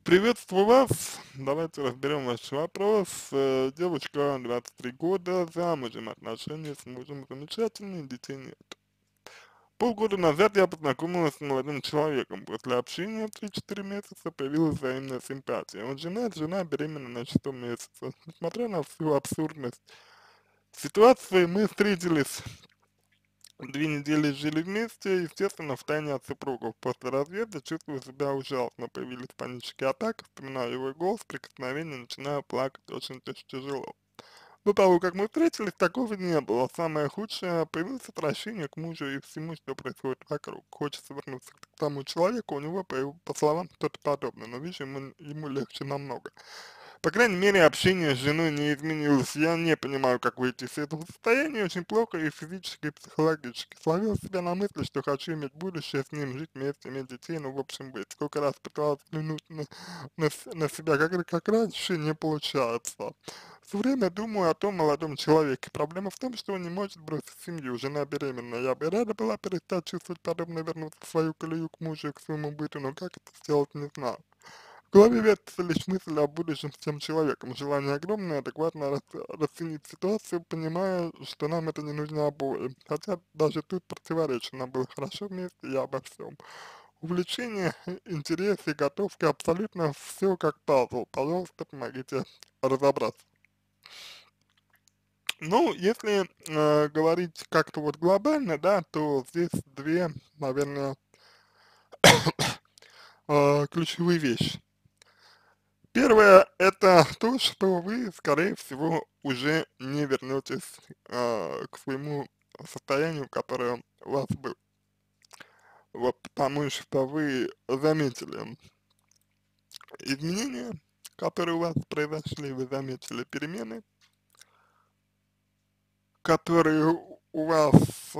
Приветствую вас. Давайте разберем ваш вопрос. Девушка, 23 года, замужем, отношения с мужем замечательные, детей нет. Полгода назад я познакомилась с молодым человеком. После общения 3-4 месяца появилась взаимная симпатия. Он женат, жена беременна на 6-м месяце. Несмотря на всю абсурдность ситуации, мы встретились 2 недели, жили вместе, естественно, втайне от супругов. После разъезда чувствую себя ужасно. Появились панические атаки, вспоминаю его голос, прикосновение, начинаю плакать, очень тяжело. До того, как мы встретились, такого не было. Самое худшее, появилось отвращение к мужу и всему, что происходит вокруг. Хочется вернуться к тому человеку, у него, по словам, что-то подобное, но вижу, ему легче намного. По крайней мере, общение с женой не изменилось. Я не понимаю, как выйти из этого состояния. Очень плохо и физически, и психологически. Словил себя на мысли, что хочу иметь будущее с ним, жить вместе, иметь детей, ну, в общем, быть. Сколько раз пыталась взглянуть на себя, как раньше, не получается. Все время думаю о том молодом человеке. Проблема в том, что он не может бросить семью, жена беременная. Я бы рада была перестать чувствовать подобное, вернуться в свою колею к мужу и к своему быту, но как это сделать, не знаю. В голове вертится лишь мысль о будущем с тем человеком. Желание огромное, адекватно расценить ситуацию, понимая, что нам это не нужно обоим. Хотя даже тут противоречие. Нам было хорошо вместе, я обо всем. Увлечение, интерес и готовка, абсолютно все как пазл. Пожалуйста, помогите разобраться. Ну, если говорить как-то вот глобально, да, то здесь две, наверное, ключевые вещи. Первое, это то, что вы, скорее всего, уже не вернетесь к своему состоянию, которое у вас было. Вот, потому что вы заметили изменения, которые у вас произошли, вы заметили перемены, которые у вас,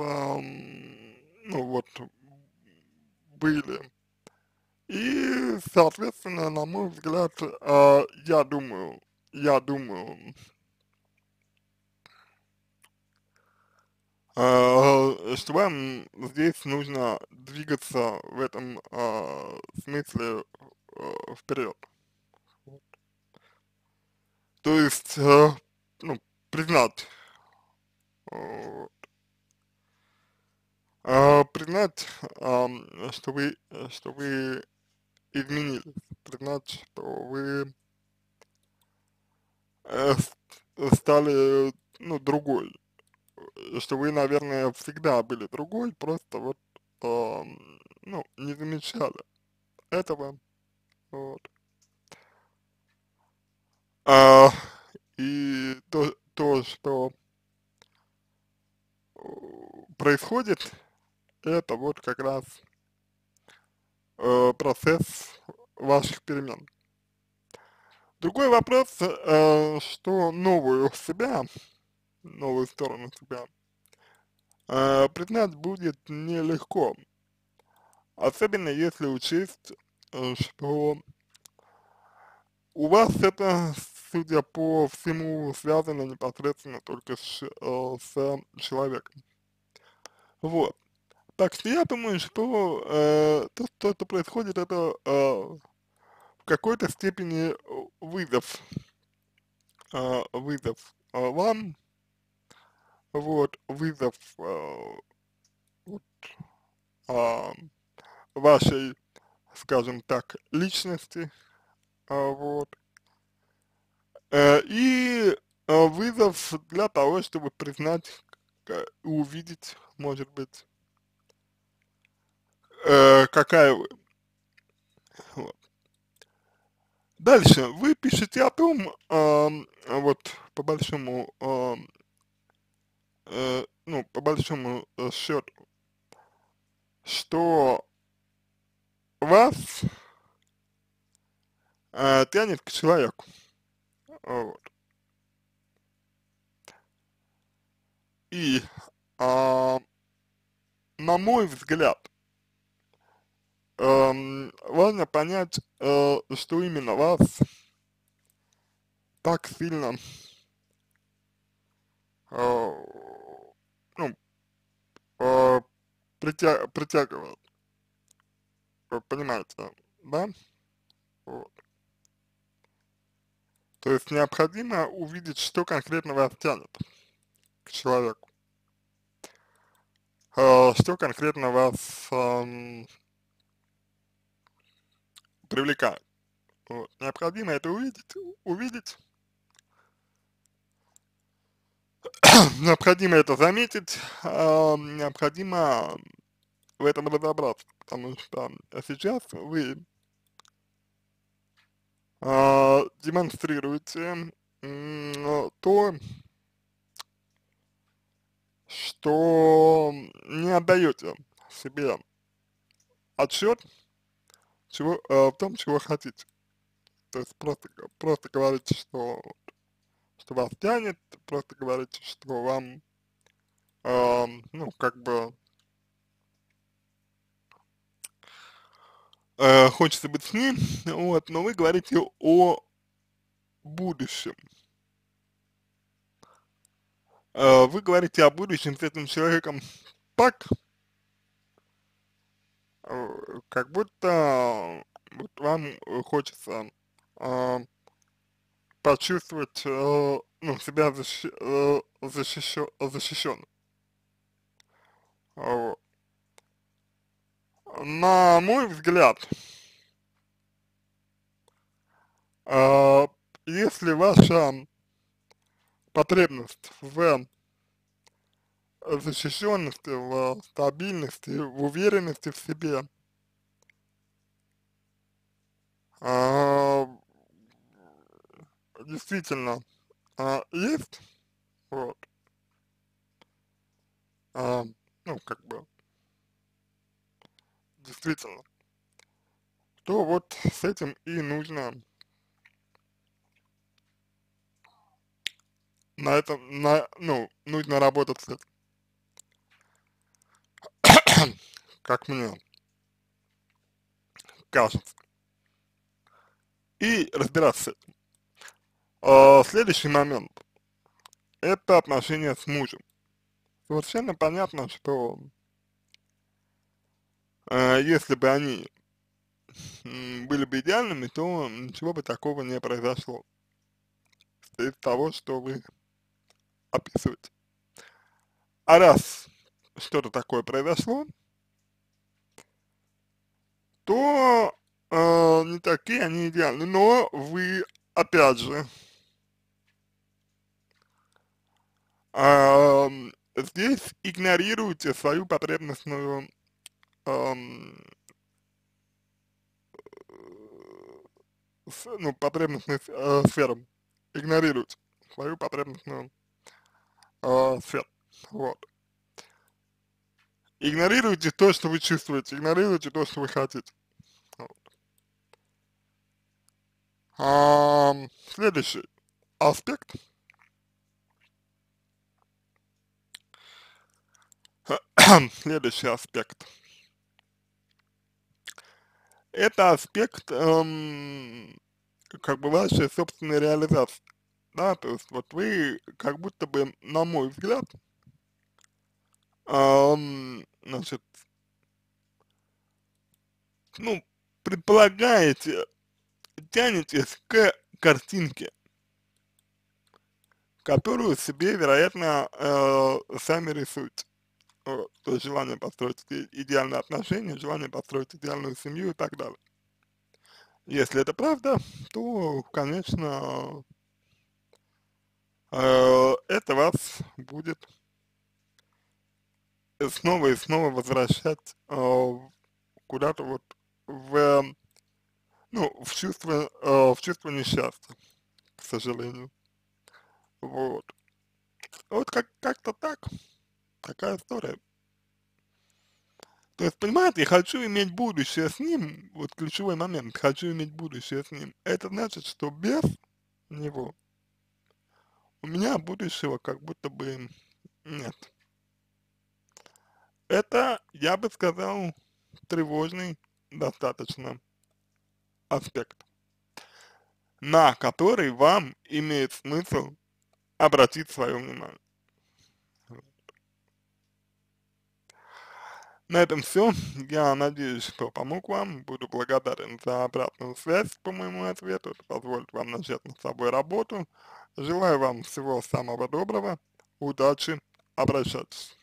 ну вот, были. И, соответственно, на мой взгляд, я думаю, что вам здесь нужно двигаться в этом смысле вперед. То есть, ну, признать, э, признать, что вы изменились, признать, что вы стали, ну, другой, что вы, наверное, всегда были другой, просто вот, ну, не замечали этого, вот. А, и то, что происходит, это вот как раз процесс ваших перемен. Другой вопрос, что новую себя, новую сторону себя признать будет нелегко, особенно если учесть, что у вас это, судя по всему, связано непосредственно только с человеком. Вот. Так что я думаю, что то, что происходит, это в какой-то степени вызов вам, вот, вызов вот, а, вашей, скажем так, личности, вот, и вызов для того, чтобы признать и увидеть, может быть, какая вы. Вот. Дальше вы пишете о том, вот по большому, ну, по большому счету, что вас тянет к человеку. Вот. И а, на мой взгляд, важно понять, что именно вас так сильно, э, ну, э, притягивает. Вы понимаете, да? Вот. То есть необходимо увидеть, что конкретно вас тянет к человеку, что конкретно вас привлекает. Вот. Необходимо это увидеть, необходимо это заметить, необходимо в этом разобраться, потому что сейчас вы демонстрируете то, что не отдаете себе отчет в том, чего хотите. То есть просто говорите, что вас тянет, просто говорите, что вам, ну, как бы, хочется быть с ним, вот, но вы говорите о будущем. Вы говорите о будущем с этим человеком так, как будто вот вам хочется э, почувствовать, ну, себя защищенным. Вот. На мой взгляд, э, если ваша потребность в защищенности, в стабильности, в уверенности в себе, а, действительно есть, вот, а, ну, как бы, действительно, то вот с этим и нужно ну, нужно работать с этим, как мне кажется, и разбираться с этим. Следующий момент – это отношения с мужем. Совершенно понятно, что если бы они были бы идеальными, то ничего бы такого не произошло из того, что вы описываете. А раз что-то такое произошло, то не такие они идеальны. Но вы, опять же, здесь игнорируете свою потребностную ам, ну, потребностную сферу. Игнорируете свою потребностную сферу. Вот. Игнорируйте то, что вы чувствуете, игнорируйте то, что вы хотите. Вот. Следующий аспект, следующий аспект, это аспект, как бы вашей собственной реализации, да, то есть вот вы как будто бы, на мой взгляд, значит, ну, предполагаете, тянетесь к картинке, которую себе, вероятно, сами рисуете. Вот, то есть желание построить идеальные отношения, желание построить идеальную семью и так далее. Если это правда, то, конечно, это вас будет снова и снова возвращать куда-то вот в, ну, в чувство несчастья, к сожалению. Вот. Вот как-то так, такая история. То есть, понимаете, я хочу иметь будущее с ним, вот ключевой момент, хочу иметь будущее с ним. Это значит, что без него у меня будущего как будто бы нет. Это, я бы сказал, тревожный достаточно аспект, на который вам имеет смысл обратить свое внимание. На этом все. Я надеюсь, что помог вам. Буду благодарен за обратную связь по моему ответу. Это позволит вам начать над собой работу. Желаю вам всего самого доброго. Удачи. Обращайтесь.